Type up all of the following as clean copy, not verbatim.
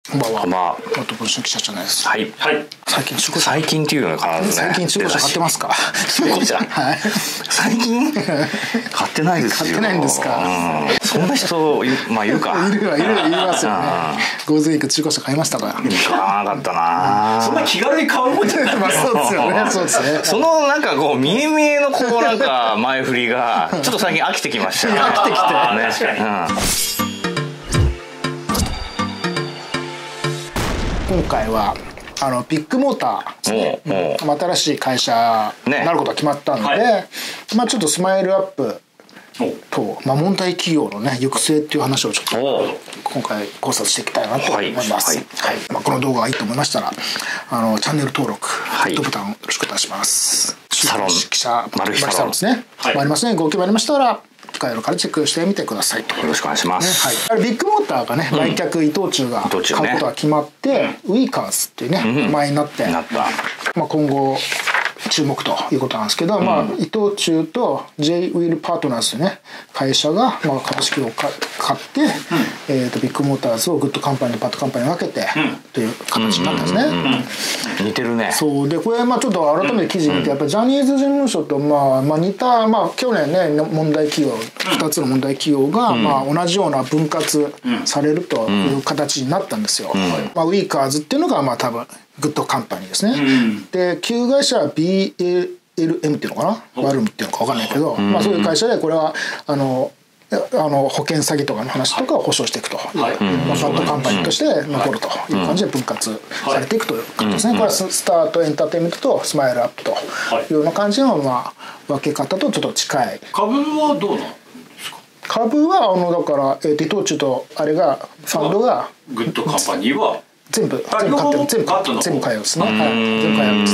こんばんは。 まあ、 元文春記者じゃないです。 はい。はい。 最近中古車。 最近っていうのが必ずね。 最近中古車買ってますか。 中古車。 はい。 最近買ってないですよ。 買ってないんですか。 そんな人まあいるか。 いますよね。ゴールデンウィーク中古車買いましたか。 買わなかったな。 そんな気軽に買うもんじゃない。 まあそうですよね。そうですね。 そのなんかこう見え見えのこうなんか前振りがちょっと最近飽きてきました。 飽きてきて。 確かに。 今回はビッグモーターですね、新しい会社になることが決まったので、まあちょっとスマイルアップと、まあ、問題企業のね行く末っていう話をちょっと今回考察していきたいなと思います。まあ、この動画がいいと思いましたらチャンネル登録、グッドボタンよろしくお願いします。 サロン記者マル秘サロンですね。ありますね。ご興味ありましたら概要欄からチェックしてみてくださいと。 よろしくお願いします。 はい。ビッグモーターがね、売却伊藤忠が買うことが決まって、ウィーカーズっていうね名前になって、まあ今後注目ということなんですけど、まあ伊藤忠と J ウィルパートナーズというね会社がまあ株式を買って、ビッグモーターズをグッドカンパニーバッドカンパニーに分けてという形になったんですね。 似てるね。 そうでこれまあちょっと改めて記事見てやっぱりジャニーズ事務所とまあ似たまあ去年ね問題企業2つの問題企業がまあ同じような分割されるという形になったんですよ。まあウィーカーズっていうのがまあ多分グッドカンパニーですね。で旧会社は BLM っていうのかな、バルムっていうのか分かんないけど、まあそういう会社でこれは保険詐欺とかの話とかを保証していくと、バッドカンパニーとして残るという感じで分割されていくという感じですね。これはスタートエンターテインメントとスマイルアップというような感じのまあ分け方とちょっと近い。 株はどうなんですか。 株はだから伊藤忠とあれがファンドがグッドカンパニーは全部買ってる全部買いますね。全部買います。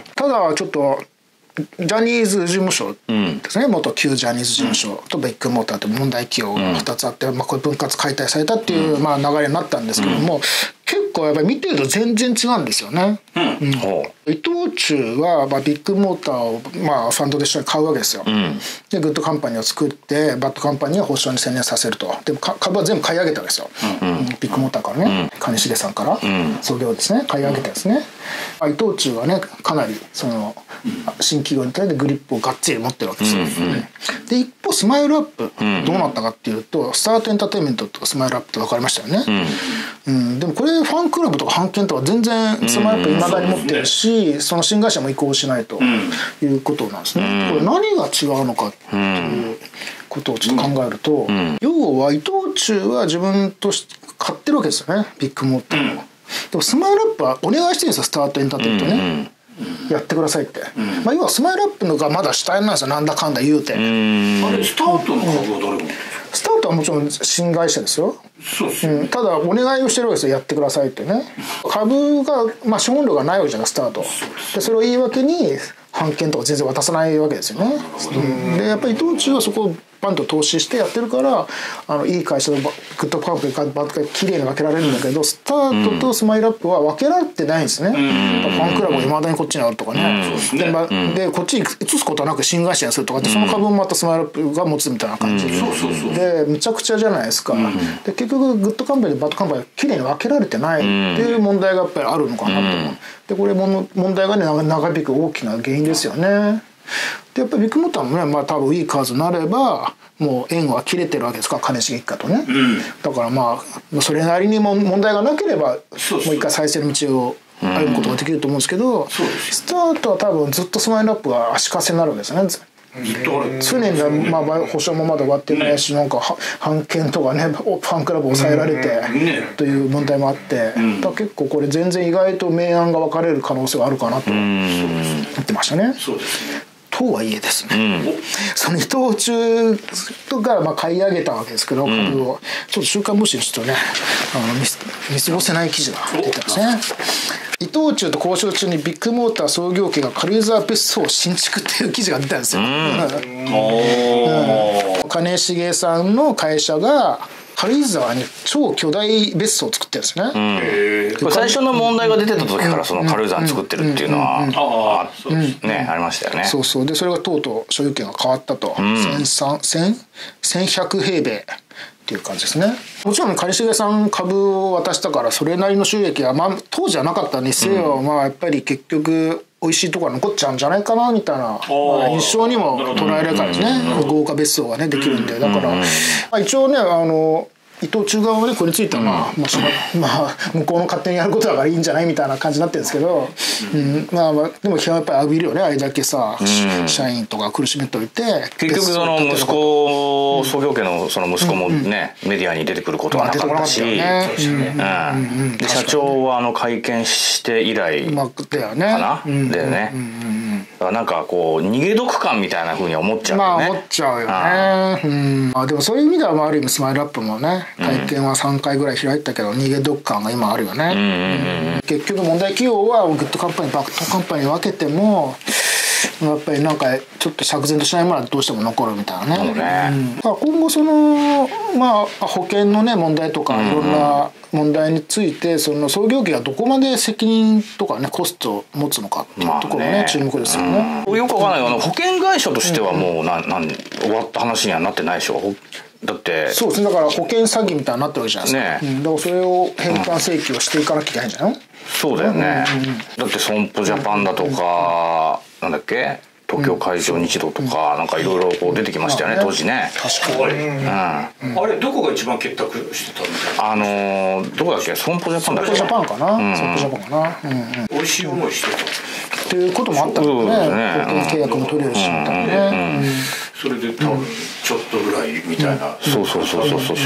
ただちょっとジャニーズ事務所ですね、元旧ジャニーズ事務所とビッグモーターという問題企業が2つあって、まあこれ分割解体されたっていうまあ流れになったんですけども、結構やっぱり見てると全然違うんですよね。伊藤忠はまあビッグモーターをまあファンドで一緒に買うわけですよ。でグッドカンパニーを作ってバッドカンパニーは保証に専念させると。でも株は全部買い上げたわけですよ。ビッグモーターからね、金重さんから創業ですね買い上げたですね。伊藤忠はねかなりその新企業に対してグリップをがっちり持ってるわけですよ。で一方スマイルアップどうなったかっていうと、スタートエンターテインメントとかスマイルアップって分かりましたよね。でもこれファンクラブとか版権とか全然スマイルアップいまだに持ってるし、その新会社も移行しないということなんですね。これ何が違うのかっていうことをちょっと考えると、要は伊藤忠は自分として買ってるわけですよね、ビッグモーターを。でもスマイルアップはお願いしてるんですよ、スタートエンターテインメントね。やってくださいって、まあ要はスマイルアップのがまだ主体なんですよ、なんだかんだ言うて。あれスタートの株は誰もスタートはもちろん新会社ですよ。ただお願いをしてるわけですよ、やってくださいってね。株がまあ資本量がないわけじゃないスタートで、それを言い訳に版権とか全然渡さないわけですよね。でやっぱり伊藤忠はそこをバンと投資してやってるからいい会社のグッドカンパニーが綺麗に分けられるんだけど、スタートとスマイルアップは分けられてないんですね。ファンクラブがいまだにこっちにあるとかね。でこっちに移すことはなく新会社にするとかってその株もまたスマイルアップが持つみたいな感じでむちゃくちゃじゃないですか。で結局グッドカンパニーとバッドカンパニーが綺麗に分けられてないっていう問題がやっぱりあるのかなと思う。でこれ問題がね長引く大きな原因ですよね。でやっぱりビッグモーターもね、まあ多分ウィーカーズになればもう縁は切れてるわけですから、金重一家とね。だからまあそれなりにも問題がなければもう一回再生の道を歩むことができると思うんですけど、スタートは多分ずっとスマイルアップが足かせになるわけですよね。常にまあ保証もまだ終わってないし、なんか版権とかねファンクラブ抑えられてという問題もあって、だ結構これ全然意外と明暗が分かれる可能性があるかなと言ってましたね。とはいえですね、その伊藤忠とかまあ買い上げたわけですけど、株をちょっと週刊文春にちょっとね見過ごせない記事が出てますね。伊藤忠と交渉中にビッグモーター創業家が軽井沢別荘を新築っていう記事が出たんですよ。金重さんの会社が軽井沢に超巨大別荘を作ってるんですね。 これ最初の問題が出てた時からその軽井沢に作ってるっていうのはありましたよね。 そうそう。でそれがとうとう所有権が変わったと。1100平米っていう感じですね。もちろん兼重さん株を渡したからそれなりの収益は、まあ、当時はなかったにせよ、まあやっぱり結局美味しいところが残っちゃうんじゃないかなみたいな、まあ、印象にも捉えられるからですね。豪華別荘がねできるんで、だから、まあ、一応ね伊藤忠側はねこれについてはまあ、向こうの勝手にやることだからいいんじゃないみたいな感じになってるんですけど、まあでも批判やっぱり浴びるよね、あれだけさ、社員とか苦しめといて。 結局その息子、創業家のその息子もね、メディアに出てくることはなかったし、で社長は会見して以来かな、だよね。なんかこう逃げ得感みたいなふうに思っちゃうよね。 まあ思っちゃうよね。でもそういう意味ではある意味スマイルアップもね会見は3回ぐらい開いたけど逃げ得感が今あるよね。結局問題企業はグッドカンパニーバッドカンパニー分けてもやっぱりなんかちょっと釈然としないものはどうしても残るみたいなね。今後そのまあ保険のね問題とかいろんな問題についてその創業家がどこまで責任とかねコストを持つのかっていうところがね注目ですよね。 よくわかんない保険会社としてはもう終わった話にはなってないでしょ。だってそうですね、だから保険詐欺みたいになってるわけじゃないですか。だからそれを返還請求をしていかなきゃいけないんじゃないの？ そうだよね。だって損保ジャパンだとかなんだっけ東京海上日動とかなんかいろいろこう出てきましたよね当時ね。 確かに。あれどこが一番結託してたみたいな。 どこだっけ損保ジャパンだっけ。 損保ジャパンかな。損保ジャパンかな。 美味しい思いしてた。 っていうこともあったんだよね。保険契約も取れるしみたいなね。 それで多分ちょっとぐらいみたいな。 そうそっちはそっちで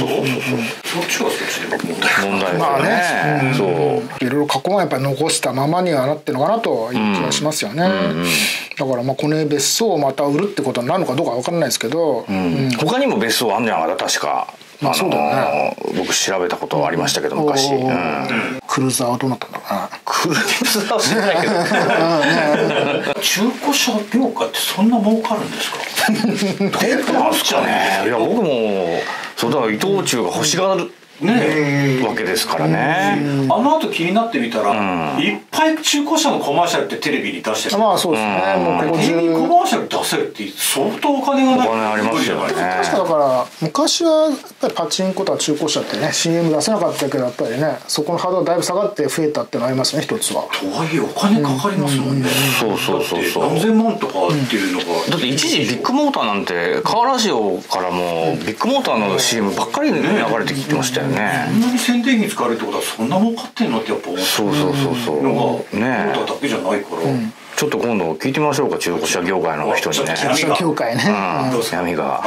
問題。 まあね。 そういろいろ過去はやっぱり残したままにはなってるのかなという気がしますよね。だからまあこの別荘をまた売るってことになるのかどうか分からないですけど、 他にも別荘あんじゃなかった確か。 そうだよね。 僕調べたことはありましたけど昔。 クルーザーはどうなったんだろうな。 クルーザーは知らないけど。 中古車業界ってそんな儲かるんですか。どうなんですかね。 いや僕もそうだから伊藤忠が欲しがるわけですからね。 あの後気になってみたらいっぱい中古車のコマーシャルってテレビに出してる。 まあそうですね。もうここテレビコマーシャル出せるって相当お金がない。 お金ありますよね。 確かだから昔はやっぱりパチンコとか中古車ってね CM 出せなかったけどやっぱりねそこのハードルだいぶ下がって増えたってのありますね一つは。 とはいえお金かかりますもんね。 そう何千万とかっていうのが。 だって一時ビッグモーターなんてカーラジオからもビッグモーターの CM ばっかり流れてきてましたよね。 そんなに宣伝費使われるってことはそんな儲かってんのってやっぱ思って。 そうのがねモーターだけじゃないから。 ちょっと今度聞いてみましょうか中古車業界の人にね。 中古車業界ね。 闇が。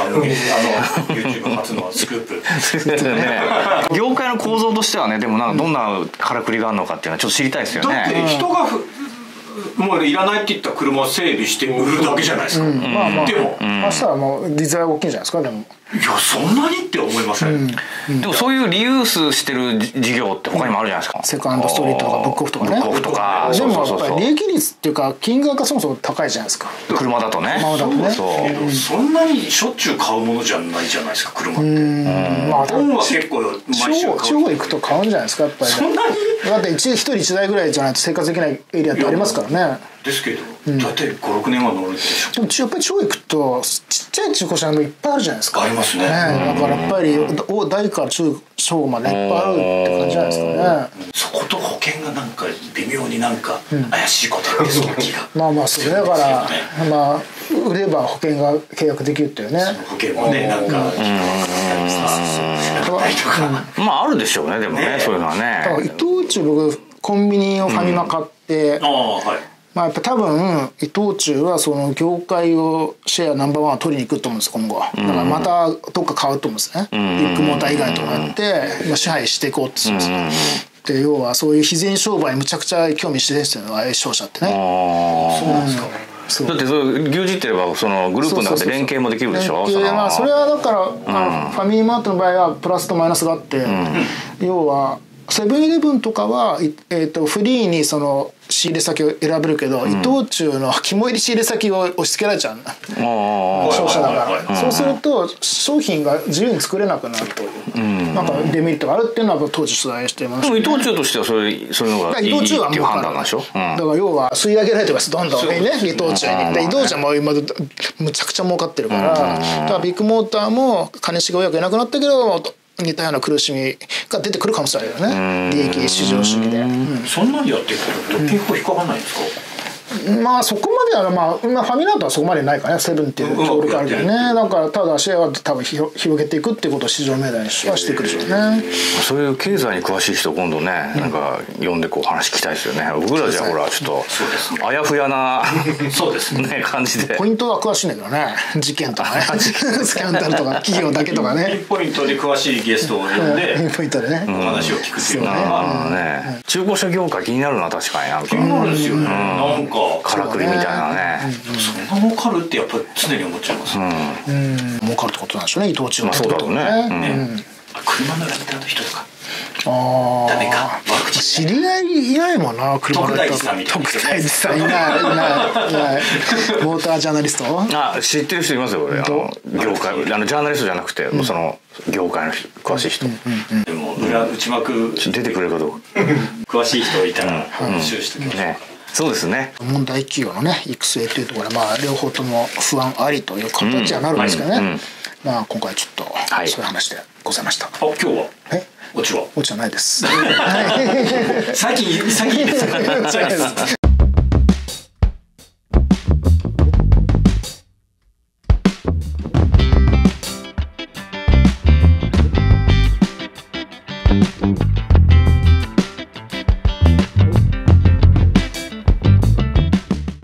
YouTube 初のスクープ。 業界の構造としてはねでもなんかどんなからくりがあるのかっていうのはちょっと知りたいですよね。 だって人がもういらないって言った車を整備して売るだけじゃないですか。 まあまあでも明日はもうデザイン大きいんじゃないですかでも。 いやそんなにって思いません。 でもそういうリユースしてる事業って他にもあるじゃないですか。 セカンドストリートとかブックオフとかね。 ブックオフとか。 でもやっぱり利益率っていうか金額がそもそも高いじゃないですか。 車だとね。 そんなにしょっちゅう買うものじゃないじゃないですか車って。まあ本は結構毎週買う。 地方行くと買うんじゃないですかやっぱり。 そんなに。 だって一人一台ぐらいじゃないと生活できないエリアってありますからね。 ですけど、だって5、6年は乗るでしょ。 でもやっぱり地方行くとちっちゃい中古車もいっぱいあるじゃないですか。 ありますね。 だからやっぱり大から中小までいっぱいあるって感じじゃないですかね。 そこと保険がなんか微妙になんか怪しいこと言ってそうな気が。 まあそれだからまあ売れば保険が契約できるっていうね。 保険もねなんかまああるでしょうねでもねそういうのはね。 だから伊藤忠僕コンビニをファミマ買って。まあやっぱ多分伊藤忠はその業界をシェアナンバーワンを取りに行くと思うんです今後は。だからまたどっか買うと思うんですね。ビッグモーター以外とかやって支配していこうって言うんですよ。で要はそういう非然商売にむちゃくちゃ興味してるんですよね商社ってね。 そうなんですか。 だってそう牛耳ってればそのグループの中で連携もできるでしょ。 まあそれはだからファミリーマートの場合はプラスとマイナスがあって要はセブンイレブンとかはフリーにその仕入れ先を選べるけど、伊藤忠の肝入り仕入れ先を押し付けられちゃう商社だからそうすると商品が自由に作れなくなるというなんかデメリットがあるっていうのは当時取材してました。 でも伊藤忠としてはそういうのがいいっていう判断なんでしょ。だから要は吸い上げられてますどんどんね伊藤忠に。伊藤忠も今むちゃくちゃ儲かってるからだからビッグモーターも金重親がいなくなったけど似たような苦しみが出てくるかもしれないよね、利益至上主義で。 そんなんやっていくと結構引っかかんないんですか？ まあそこまではファミラートはそこまでないからね、セブンっていう協力あるけどね。だからただシェアは多分広げていくっていうことを市場命題にはしていくでしょうね。 そういう経済に詳しい人今度ね、なんか呼んでこう話聞きたいですよね。僕らじゃほらちょっとあやふやなそうですね感じで。 ポイントは詳しいんだけどね、事件とかねスキャンダルとか企業だけとかね、 ピンポイントで詳しいゲストを呼んでピンポイントでねお話を聞くっていうのが中古車業界気になるな、確かになんか気になるんですよね。なんかからくりみたいなね。 そんな儲かるってやっぱり常に思っちゃいます。 儲かるってことなんでしょうね、伊藤忠は。 そうだろうね。 車のライターの人とかダメか、 知り合いいないもんな、車のライター。徳大寺さんいないモータージャーナリスト。 知ってる人いますよ俺。業界ジャーナリストじゃなくてその業界の詳しい人。 でも内幕出てくれるかどうか詳しい人いたら話をしてください。 そうですね。 問題企業のね育成というところで両方とも不安ありという形にはなるんですけどね。今回ちょっとそういう話でございました。 今日はオチはオチはないです。 最近